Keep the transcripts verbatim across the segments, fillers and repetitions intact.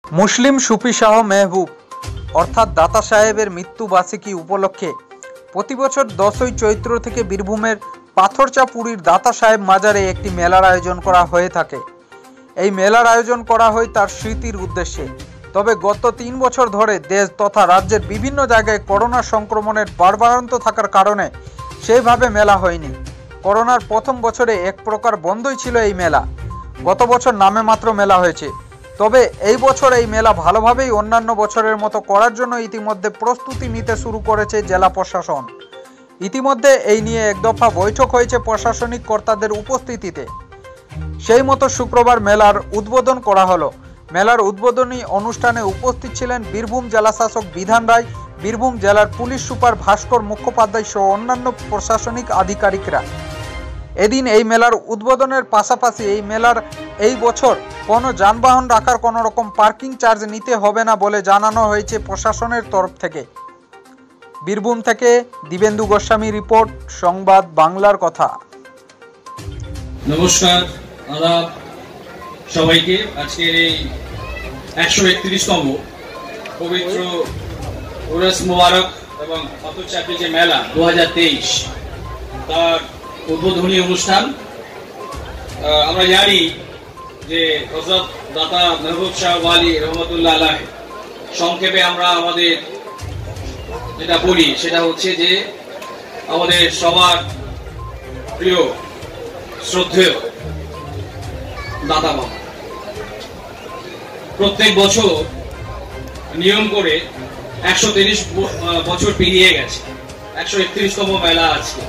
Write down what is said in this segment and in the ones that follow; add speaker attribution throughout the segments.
Speaker 1: मुस्लिम सुफी शाह महबूब अर्थात दाता साहेबेर मृत्युबार्षिकी उपलक्षे प्रति बछर दसई चैत्र थेके बीरभूमेर पाथरचापुरीर दाता साहेब माजारे एकटी मेलार आयोजन करा हये थाके। এই মেলার আয়োজন করা হয় তার স্মৃতির উদ্দেশ্যে। তবে গত তিন বছর ধরে দেশ তথা রাজ্যের বিভিন্ন জায়গায় করোনা সংক্রমণের বাড়বাড়ন্ত থাকার কারণে সেইভাবে মেলা হয়নি। করোনার প্রথম বছরে এক প্রকার বন্ধই ছিল এই মেলা। গত বছর নামে মাত্র মেলা হয়েছে। তবে এই বছর এই মেলা ভালোভাবেই অন্যান্য বছরের মতো করার জন্য ইতিমধ্যে প্রস্তুতি নিতে শুরু করেছে জেলা প্রশাসন। ইতিমধ্যে এই নিয়ে এক দফা বৈঠক হয়েছে প্রশাসনিক কর্তাদের উপস্থিতিতে। সেই মতো শুক্রবার মেলার উদ্বোধন করা হলো। মেলার উদ্বোধনী অনুষ্ঠানে উপস্থিত ছিলেন বীরভূম জেলা শাসক বিধান রায়, বীরভূম জেলার পুলিশ সুপার ভাস্কর মুখোপাধ্যায় সহ অন্যান্য প্রশাসনিক আধিকারিকরা। এদিন এই মেলার উদ্বোধনের পাশাপাশি এই মেলার এই বছর কোনো যানবাহন রাখার কোনো রকম পার্কিং চার্জ নিতে হবে না বলে জানানো হয়েছে প্রশাসনের তরফ থেকে। বীরভূম থেকে দিবেন্দু গোস্বামী রিপোর্ট, সংবাদ বাংলার কথা।
Speaker 2: নমস্কার, আদাব সবাইকে। আজকের এই একশো একত্রিশতম পবিত্র উরস মুবারক এবং পাথরচাপড়ি যে মেলা দু হাজার তেইশ তার উদ্বোধনী অনুষ্ঠান। আমরা জানি যে হযরত দাতা মেহবুব শাহ ওয়ালি রহমতুল্লাহ আলাইহি সংক্ষেপে আমরা আমাদের যেটা বলি সেটা হচ্ছে যে আমাদের সবার প্রিয় শ্রদ্ধেয় দাতা বাবা প্রত্যেক বছর নিয়ম করে একশো তিরিশ বছর পেরিয়ে গেছে, একশো একত্রিশতম মেলা আজকে।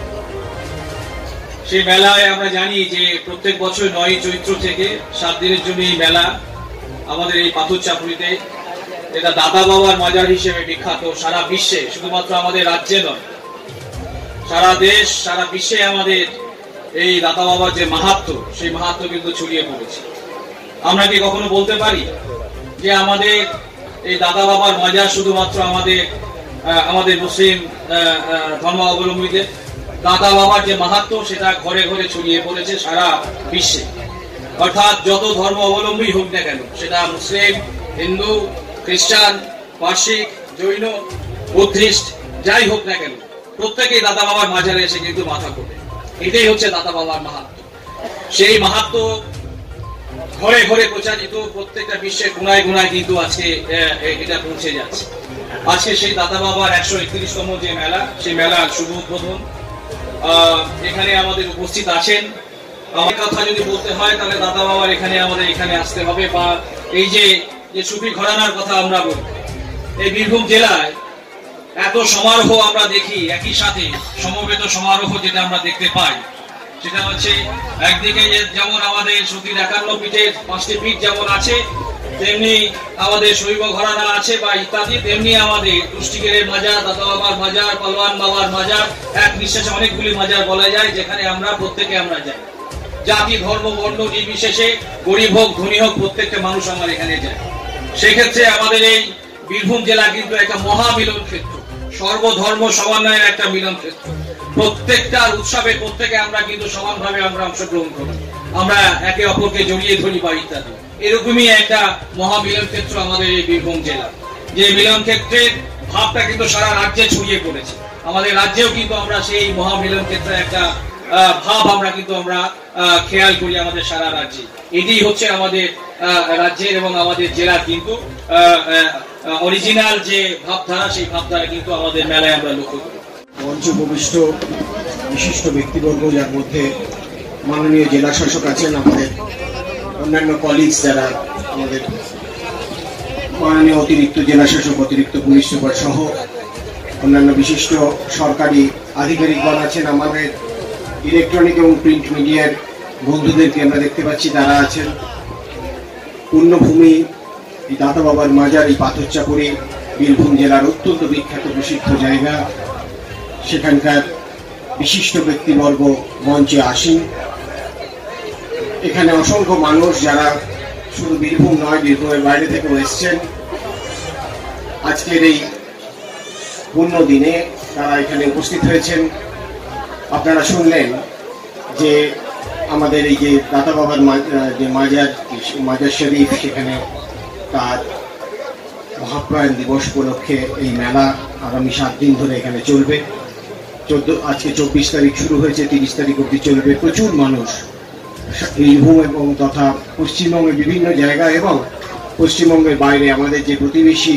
Speaker 2: সেই মেলায় আমরা জানি যে প্রত্যেক বছর নয় চৈত্র থেকে সাত দিনের জন্য এই মেলা আমাদের এই পাথরচাপুরীতে, এটা দাতা বাবার মাজার হিসেবে বিখ্যাত সারা বিশ্বে, শুধুমাত্র আমাদের রাজ্যে নয়, সারা দেশ সারা বিশ্বে আমাদের এই দাতা বাবার যে মাহাত্ম্য সেই মাহাত্ম্য কিন্তু ছড়িয়ে পড়েছে। আমরা কি কখনো বলতে পারি যে আমাদের এই দাতা বাবার মাজার শুধুমাত্র আমাদের আমাদের মুসলিম ধর্মাবলম্বীদের? দাতা বাবার যে মাহাত্ম্য সেটা ঘরে ঘরে ছড়িয়ে পড়েছে সারা বিশ্বে। অর্থাৎ যত ধর্ম অবলম্বী হোক না কেন, সেটা মুসলিম, হিন্দু, খ্রিস্টান, পার্সিক, জৈন, বুদ্ধিস্ট যাই হোক না কেন, প্রত্যেকেই দাতা বাবার মাজারে এসে কিন্তু মাথা কোটে। এটাই হচ্ছে দাতা বাবার মাহাত্ম্য। সেই মাহাত্ম্য ঘরে ঘরে প্রচারিত, প্রত্যেকটা বিশ্বের কোনায় কোনায় কিন্তু আজকে এটা পৌঁছে যাচ্ছে। আজকে সেই দাতা বাবার একশো একত্রিশতম যে মেলা, সেই মেলার শুভ উদ্বোধন। এখানে আমাদের উপস্থিত আছেন। আমার কথা যদি বলতে হয় তাহলে দাতা বাবার এখানে আমাদের এখানে আসতে হবে। বা এই যে যে সুফি ঘরানার কথা আমরা বলি, এই বীরভূম জেলায় এত সমারোহ আমরা দেখি, একই সাথে সমবেত সমারোহ যেটা আমরা দেখতে পাই সেটা হচ্ছে একদিকে যেমন আমাদের সতীর একান্ন পীঠের পাঁচটি পীঠ যেমন আছে, তেমনি আমাদের শৈব ঘরানা আছে বা ইত্যাদি, তেমনি আমাদের কুষ্টিগেরের মাজার, দাতা বাবার মাজার, পালোয়ান বাবার মাজার, এক নিঃশ্বাসে অনেকগুলি মাজার বলা যায়, যেখানে আমরা প্রত্যেকে আমরা যাই। জাতি ধর্ম বর্ণ নির্বিশেষে, গরিব হোক ধনী হোক, প্রত্যেকটা মানুষ আমার এখানে যায়। সেক্ষেত্রে আমাদের এই বীরভূম জেলা কিন্তু একটা মহামিলন ক্ষেত্র, সর্বধর্ম সমন্বয়ের একটা মিলন ক্ষেত্র। প্রত্যেকটা উৎসবে প্রত্যেকে আমরা কিন্তু সমানভাবে আমরা অংশগ্রহণ করি, আমরা একে অপরকে জড়িয়ে ধরি বা ইত্যাদি। এরকমই একটা মহামিলন ক্ষেত্র আমাদের এই বীরভূম জেলা। যে মিলন ক্ষেত্রের ভাবটা কিন্তু সারা রাজ্যে ছড়িয়ে পড়েছে। আমাদের রাজ্যেও কিন্তু আমরা সেই মহামিলন ক্ষেত্রে একটা ভাব আমরা কিন্তু আমরা খেয়াল করি আমাদের সারা রাজ্যে। এটাই হচ্ছে আমাদের রাজ্যের এবং আমাদের জেলার কিন্তু অরিজিনাল যে ভাবধারা, সেই ভাবধারা কিন্তু আমাদের মেলায় আমরা লক্ষ্য করি।
Speaker 3: মঞ্চ উপবিষ্ট বিশিষ্ট ব্যক্তিবর্গ, যার মধ্যে মাননীয় জেলা শাসক আছেন, আমাদের অন্যান্য কলিগস যারা আমাদের মাননীয় অতিরিক্ত জেলা শাসক, অতিরিক্ত পুলিশ সুপার সহ অন্যান্য বিশিষ্ট সরকারি আধিকারিকগণ আছেন, আমাদের ইলেকট্রনিক এবং প্রিন্ট মিডিয়ার বন্ধুদেরকে আমরা দেখতে পাচ্ছি তারা আছেন। পূর্ণভূমি এই দাতা বাবার মাজার, এই পাথরচাপুরী বীরভূম জেলার অত্যন্ত বিখ্যাত প্রসিদ্ধ জায়গা। সেখানকার বিশিষ্ট ব্যক্তিবর্গ মঞ্চে আসেন। এখানে অসংখ্য মানুষ যারা শুধু বীরভূম নয়, বীরভূমের বাইরে থেকেও এসছেন। আজকের এই পূর্ণ দিনে তারা এখানে উপস্থিত হয়েছেন। আপনারা শুনলেন যে আমাদের এই যে দাতা বাবার যে মাজার মাজার শরীফ, সেখানে তার মহাপ্রয়াণ দিবস উপলক্ষে এই মেলা আগামী সাত দিন ধরে এখানে চলবে। চোদ্দ আজকে চব্বিশ তারিখ শুরু হয়েছে, তিরিশ তারিখ অবধি চলবে। প্রচুর মানুষ বীরভূম এবং তথা পশ্চিমবঙ্গের বিভিন্ন জায়গা এবং পশ্চিমবঙ্গের বাইরে আমাদের যে প্রতিবেশী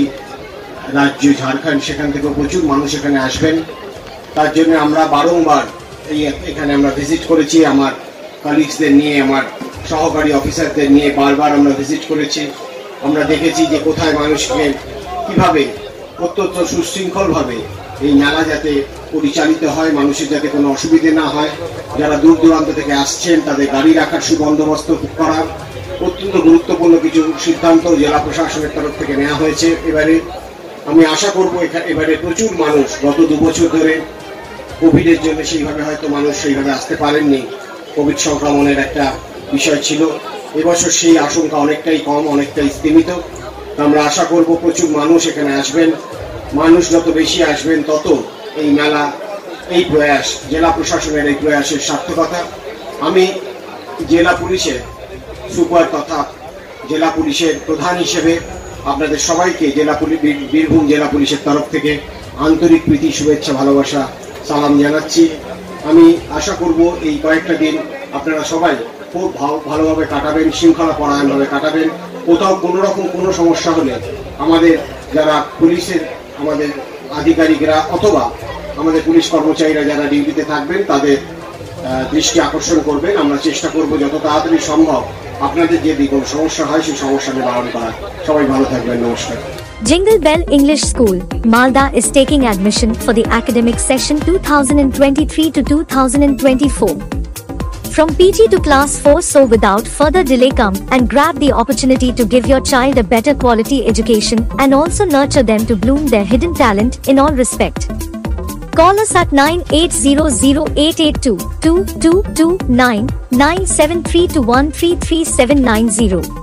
Speaker 3: রাজ্য ঝাড়খণ্ড, সেখান থেকেও প্রচুর মানুষ এখানে আসবেন। তার জন্য আমরা বারংবার এই এখানে আমরা ভিজিট করেছি, আমার কলিগসদের নিয়ে, আমার সহকারী অফিসারদের নিয়ে বারবার আমরা ভিজিট করেছি। আমরা দেখেছি যে কোথায় মানুষকে কিভাবে অত্যন্ত সুশৃঙ্খলভাবে এই মেলা যাতে পরিচালিত হয়, মানুষের যাতে কোনো অসুবিধে না হয়। যারা দূর দূরান্ত থেকে আসছেন তাদের গাড়ি রাখার সুবন্দোবস্ত করা অত্যন্ত গুরুত্বপূর্ণ কিছু সিদ্ধান্ত জেলা প্রশাসনের তরফ থেকে নেওয়া হয়েছে। এবারে আমি আশা করব এবারে প্রচুর মানুষ, গত দু বছর ধরে কোভিডের জন্য সেইভাবে হয়তো মানুষ সেইভাবে আসতে পারেননি, কোভিড সংক্রমণের একটা বিষয় ছিল। এবছর সেই আশঙ্কা অনেকটাই কম, অনেকটাই স্তীমিত। আমরা আশা করব প্রচুর মানুষ এখানে আসবেন। মানুষ যত বেশি আসবেন তত এই মেলা, এই প্রয়াস, জেলা প্রশাসনের এই প্রয়াসের সার্থকতা। আমি জেলা পুলিশের সুপার তথা জেলা পুলিশের প্রধান হিসেবে আপনাদের সবাইকে জেলা পুলিশ বীরভূম জেলা পুলিশের তরফ থেকে আন্তরিক প্রীতি, শুভেচ্ছা, ভালোবাসা, সালাম জানাচ্ছি। আমি আশা করব এই কয়েকটা দিন আপনারা সবাই খুব ভালোভাবে কাটাবেন, শৃঙ্খলা পরায়ণভাবে কাটাবেন। কোথাও কোনো রকম কোনো সমস্যা হলে আমাদের যারা পুলিশের আমাদের আধিকারিকরা অথবা আমাদের পুলিশ কর্মচারীরা যারা ডিউটিতে থাকবেন তাদের দৃষ্টি আকর্ষণ করবেন। আমরা চেষ্টা করব যত তাড়াতাড়ি সম্ভব আপনাদের যদি কোনো সমস্যা হয় সেই সমস্যা নিবারণ করার। সবাই ভালো থাকবেন, নমস্কার।
Speaker 4: Jingle Bell English School, Malda is taking admission for the academic session two thousand twenty-three to two thousand twenty-four. From P G to class four, so without further delay come and grab the opportunity to give your child a better quality education and also nurture them to bloom their hidden talent in all respect. Call us at nine eight zero zero eight eight two two two two nine, nine seven three two one three three seven nine zero.